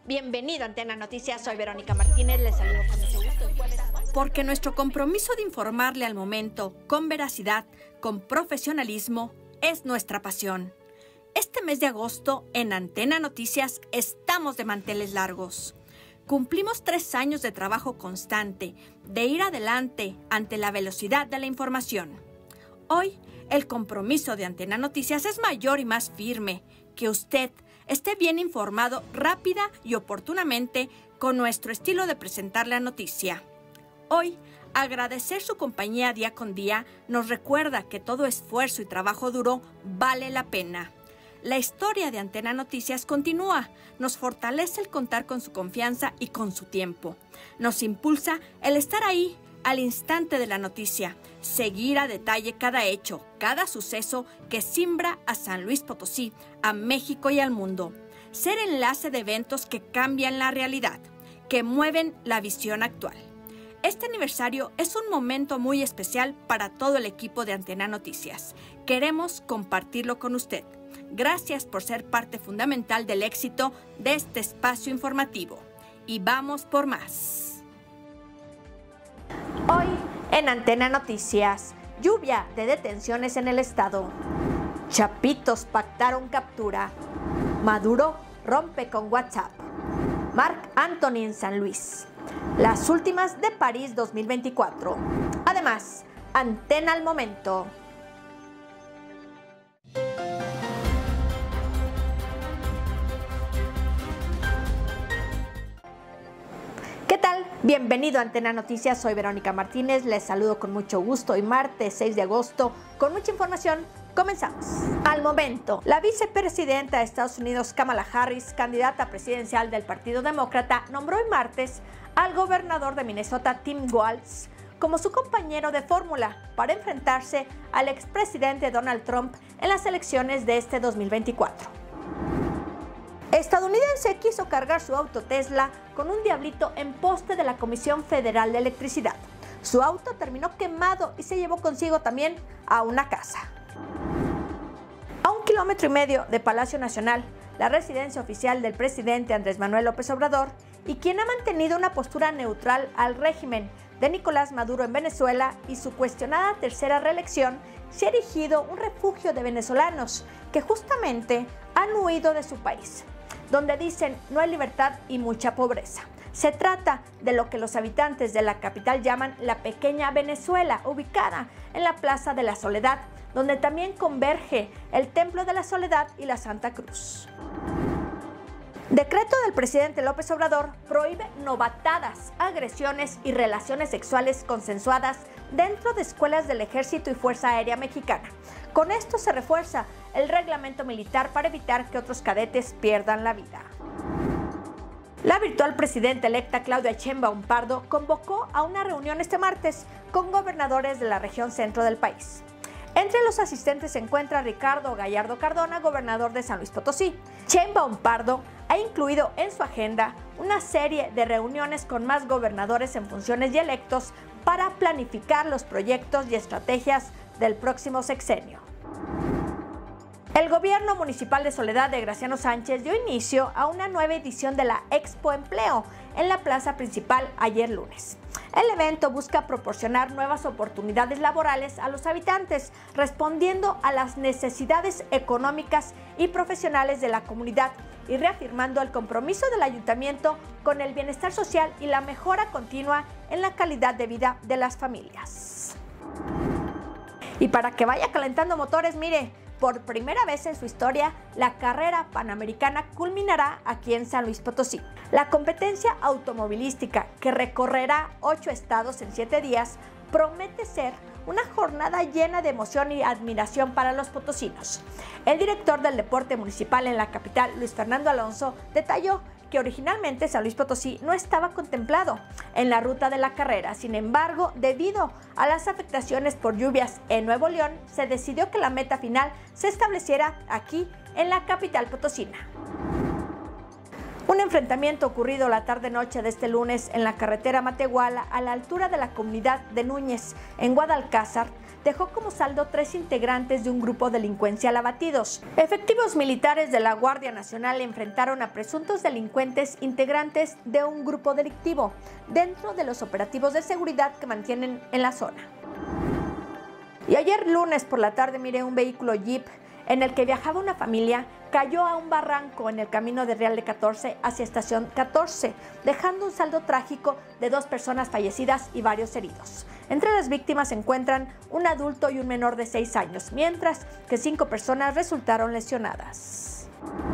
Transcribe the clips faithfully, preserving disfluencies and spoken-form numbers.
Bienvenido a Antena Noticias, soy Verónica Martínez, les saludo con mucho gusto. Porque nuestro compromiso de informarle al momento, con veracidad, con profesionalismo, es nuestra pasión. Este mes de agosto, en Antena Noticias, estamos de manteles largos. Cumplimos tres años de trabajo constante, de ir adelante ante la velocidad de la información. Hoy, el compromiso de Antena Noticias es mayor y más firme, que usted esté bien informado rápida y oportunamente con nuestro estilo de presentar la noticia. Hoy, agradecer su compañía día con día nos recuerda que todo esfuerzo y trabajo duro vale la pena. La historia de Antena Noticias continúa, nos fortalece el contar con su confianza y con su tiempo. Nos impulsa el estar ahí, al instante de la noticia, seguir a detalle cada hecho, cada suceso que simbra a San Luis Potosí, a México y al mundo. Ser enlace de eventos que cambian la realidad, que mueven la visión actual. Este aniversario es un momento muy especial para todo el equipo de Antena Noticias. Queremos compartirlo con usted. Gracias por ser parte fundamental del éxito de este espacio informativo. Y vamos por más. Hoy en Antena Noticias, lluvia de detenciones en el estado. Chapitos pactaron captura. Maduro rompe con WhatsApp. Marc Anthony en San Luis. Las últimas de París dos mil veinticuatro. Además, Antena al momento. ¿Qué tal? Bienvenido a Antena Noticias, soy Verónica Martínez, les saludo con mucho gusto. Hoy martes seis de agosto, con mucha información, comenzamos. Al momento, la vicepresidenta de Estados Unidos, Kamala Harris, candidata presidencial del Partido Demócrata, nombró hoy martes al gobernador de Minnesota, Tim Walz, como su compañero de fórmula para enfrentarse al expresidente Donald Trump en las elecciones de este dos mil veinticuatro. Estadounidense quiso cargar su auto Tesla con un diablito en poste de la Comisión Federal de Electricidad. Su auto terminó quemado y se llevó consigo también a una casa. A un kilómetro y medio de Palacio Nacional, la residencia oficial del presidente Andrés Manuel López Obrador y quien ha mantenido una postura neutral al régimen de Nicolás Maduro en Venezuela y su cuestionada tercera reelección, se ha erigido un refugio de venezolanos que justamente han huido de su país, donde dicen no hay libertad y mucha pobreza. Se trata de lo que los habitantes de la capital llaman la pequeña Venezuela, ubicada en la Plaza de la Soledad, donde también converge el Templo de la Soledad y la Santa Cruz. Decreto del presidente López Obrador prohíbe novatadas, agresiones y relaciones sexuales consensuadas dentro de escuelas del Ejército y Fuerza Aérea Mexicana. Con esto se refuerza el reglamento militar para evitar que otros cadetes pierdan la vida. La virtual presidenta electa Claudia Sheinbaum Pardo convocó a una reunión este martes con gobernadores de la región centro del país. Entre los asistentes se encuentra Ricardo Gallardo Cardona, gobernador de San Luis Potosí. Sheinbaum Pardo ha incluido en su agenda una serie de reuniones con más gobernadores en funciones y electos para planificar los proyectos y estrategias del próximo sexenio. El gobierno municipal de Soledad de Graciano Sánchez dio inicio a una nueva edición de la Expo Empleo en la plaza principal ayer lunes. El evento busca proporcionar nuevas oportunidades laborales a los habitantes, respondiendo a las necesidades económicas y profesionales de la comunidad y reafirmando el compromiso del ayuntamiento con el bienestar social y la mejora continua en la calidad de vida de las familias. Y para que vaya calentando motores, mire, por primera vez en su historia, la carrera panamericana culminará aquí en San Luis Potosí. La competencia automovilística, que recorrerá ocho estados en siete días, promete ser una jornada llena de emoción y admiración para los potosinos. El director del deporte municipal en la capital, Luis Fernando Alonso, detalló que originalmente San Luis Potosí no estaba contemplado en la ruta de la carrera. Sin embargo, debido a las afectaciones por lluvias en Nuevo León, se decidió que la meta final se estableciera aquí en la capital potosina. Un enfrentamiento ocurrido la tarde-noche de este lunes en la carretera Matehuala, a la altura de la comunidad de Núñez, en Guadalcázar, dejó como saldo tres integrantes de un grupo delincuencial abatidos. Efectivos militares de la Guardia Nacional enfrentaron a presuntos delincuentes integrantes de un grupo delictivo dentro de los operativos de seguridad que mantienen en la zona. Y ayer lunes por la tarde, mire, un vehículo Jeep en el que viajaba una familia cayó a un barranco en el camino de Real de catorce hacia Estación catorce, dejando un saldo trágico de dos personas fallecidas y varios heridos. Entre las víctimas se encuentran un adulto y un menor de seis años, mientras que cinco personas resultaron lesionadas.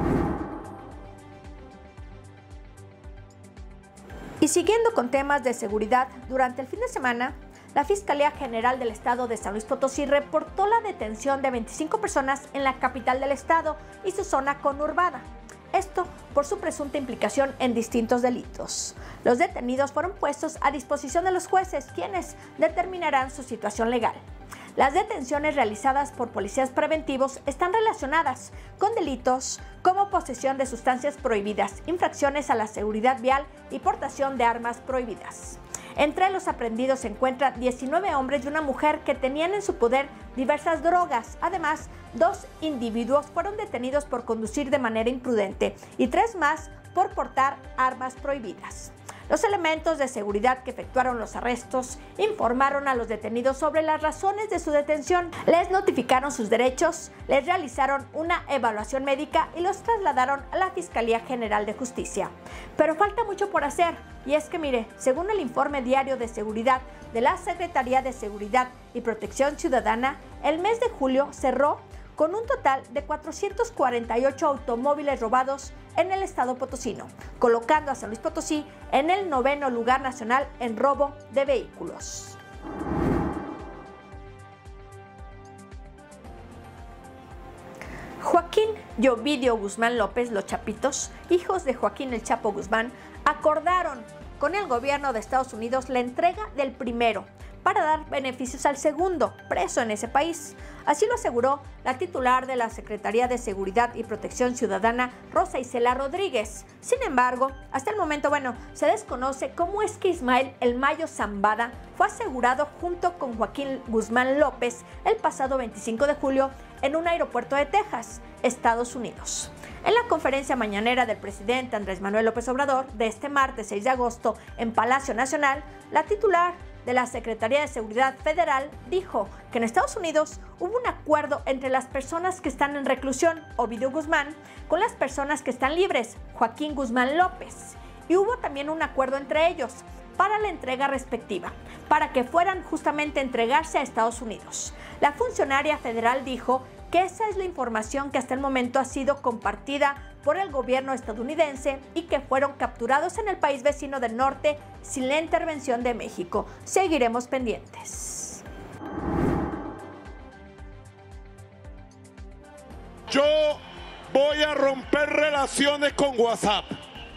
Y siguiendo con temas de seguridad, durante el fin de semana, la Fiscalía General del Estado de San Luis Potosí reportó la detención de veinticinco personas en la capital del estado y su zona conurbada. Esto por su presunta implicación en distintos delitos. Los detenidos fueron puestos a disposición de los jueces, quienes determinarán su situación legal. Las detenciones realizadas por policías preventivos están relacionadas con delitos como posesión de sustancias prohibidas, infracciones a la seguridad vial y portación de armas prohibidas. Entre los aprehendidos se encuentran diecinueve hombres y una mujer que tenían en su poder diversas drogas. Además, dos individuos fueron detenidos por conducir de manera imprudente y tres más por portar armas prohibidas. Los elementos de seguridad que efectuaron los arrestos informaron a los detenidos sobre las razones de su detención, les notificaron sus derechos, les realizaron una evaluación médica y los trasladaron a la Fiscalía General de Justicia. Pero falta mucho por hacer, y es que mire, según el informe diario de seguridad de la Secretaría de Seguridad y Protección Ciudadana, el mes de julio cerró con un total de cuatrocientos cuarenta y ocho automóviles robados en el estado potosino, colocando a San Luis Potosí en el noveno lugar nacional en robo de vehículos. Joaquín y Ovidio Guzmán López, los Chapitos, hijos de Joaquín El Chapo Guzmán, acordaron con el gobierno de Estados Unidos la entrega del primero para dar beneficios al segundo, preso en ese país. Así lo aseguró la titular de la Secretaría de Seguridad y Protección Ciudadana, Rosa Isela Rodríguez. Sin embargo, hasta el momento, bueno, se desconoce cómo es que Ismael El Mayo Zambada fue asegurado junto con Joaquín Guzmán López el pasado veinticinco de julio en un aeropuerto de Texas, Estados Unidos. En la conferencia mañanera del presidente Andrés Manuel López Obrador de este martes seis de agosto en Palacio Nacional, la titular de la Secretaría de Seguridad Federal dijo que en Estados Unidos hubo un acuerdo entre las personas que están en reclusión, Ovidio Guzmán, con las personas que están libres, Joaquín Guzmán López, y hubo también un acuerdo entre ellos para la entrega respectiva, para que fueran justamente a entregarse a Estados Unidos. La funcionaria federal dijo que esa es la información que hasta el momento ha sido compartida por el gobierno estadounidense y que fueron capturados en el país vecino del norte sin la intervención de México. Seguiremos pendientes. Yo voy a romper relaciones con WhatsApp.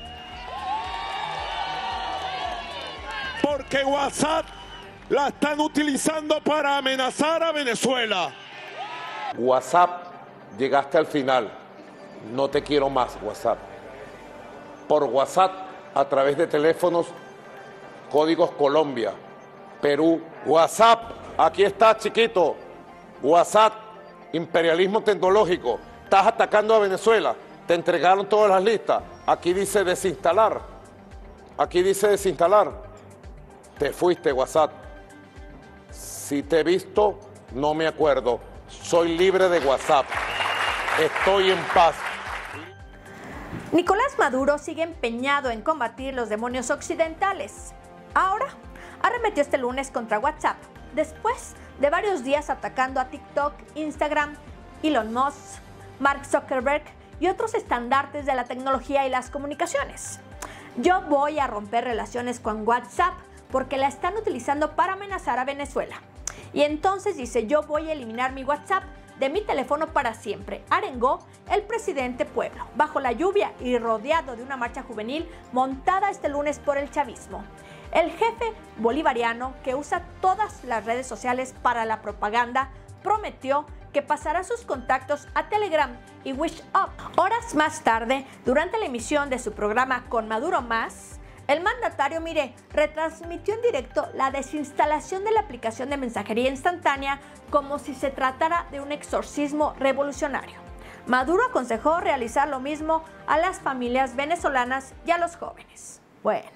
Porque WhatsApp la están utilizando para amenazar a Venezuela. WhatsApp, llegaste al final. No te quiero más, WhatsApp. Por WhatsApp, a través de teléfonos, códigos Colombia, Perú. WhatsApp, aquí está, chiquito. WhatsApp, imperialismo tecnológico. Estás atacando a Venezuela. Te entregaron todas las listas. Aquí dice desinstalar. Aquí dice desinstalar. Te fuiste, WhatsApp. Si te he visto, no me acuerdo. Soy libre de WhatsApp. Estoy en paz. Nicolás Maduro sigue empeñado en combatir los demonios occidentales. Ahora, arremetió este lunes contra WhatsApp, después de varios días atacando a TikTok, Instagram, Elon Musk, Mark Zuckerberg y otros estandartes de la tecnología y las comunicaciones. Yo voy a romper relaciones con WhatsApp porque la están utilizando para amenazar a Venezuela. Y entonces dice, yo voy a eliminar mi WhatsApp de mi teléfono para siempre, arengó el presidente Pueblo, bajo la lluvia y rodeado de una marcha juvenil montada este lunes por el chavismo. El jefe bolivariano, que usa todas las redes sociales para la propaganda, prometió que que pasará sus contactos a Telegram y Wish Up. Horas más tarde, durante la emisión de su programa Con Maduro Más, el mandatario, mire, retransmitió en directo la desinstalación de la aplicación de mensajería instantánea como si se tratara de un exorcismo revolucionario. Maduro aconsejó realizar lo mismo a las familias venezolanas y a los jóvenes. Bueno.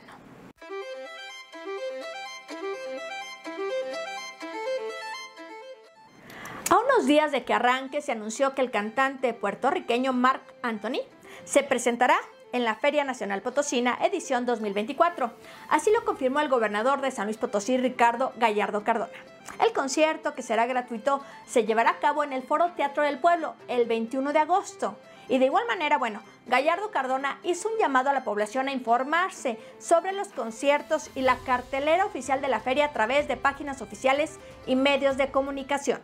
A unos días de que arranque, se anunció que el cantante puertorriqueño Marc Anthony se presentará en la Feria Nacional Potosina, edición dos mil veinticuatro. Así lo confirmó el gobernador de San Luis Potosí, Ricardo Gallardo Cardona. El concierto, que será gratuito, se llevará a cabo en el Foro Teatro del Pueblo el veintiuno de agosto. Y de igual manera, bueno, Gallardo Cardona hizo un llamado a la población a informarse sobre los conciertos y la cartelera oficial de la feria a través de páginas oficiales y medios de comunicación.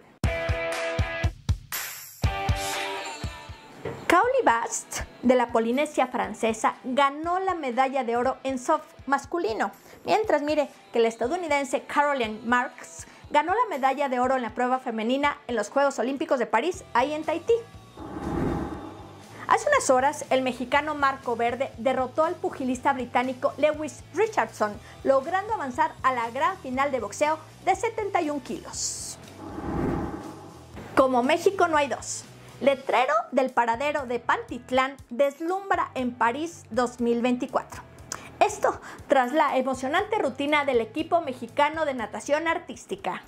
Kaoli Bast, de la Polinesia Francesa, ganó la medalla de oro en surf masculino, mientras mire que la estadounidense Caroline Marks ganó la medalla de oro en la prueba femenina en los Juegos Olímpicos de París, ahí en Tahití. Hace unas horas, el mexicano Marco Verde derrotó al pugilista británico Lewis Richardson, logrando avanzar a la gran final de boxeo de setenta y un kilos. Como México no hay dos. Letrero del paradero de Pantitlán deslumbra en París dos mil veinticuatro. Esto tras la emocionante rutina del equipo mexicano de natación artística.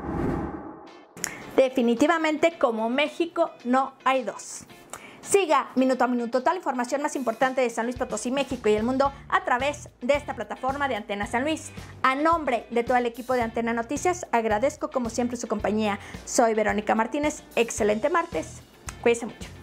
Definitivamente, como México no hay dos. Siga minuto a minuto toda la información más importante de San Luis Potosí, México y el mundo a través de esta plataforma de Antena San Luis. A nombre de todo el equipo de Antena Noticias, agradezco como siempre su compañía. Soy Verónica Martínez. Excelente martes. Cuídense mucho.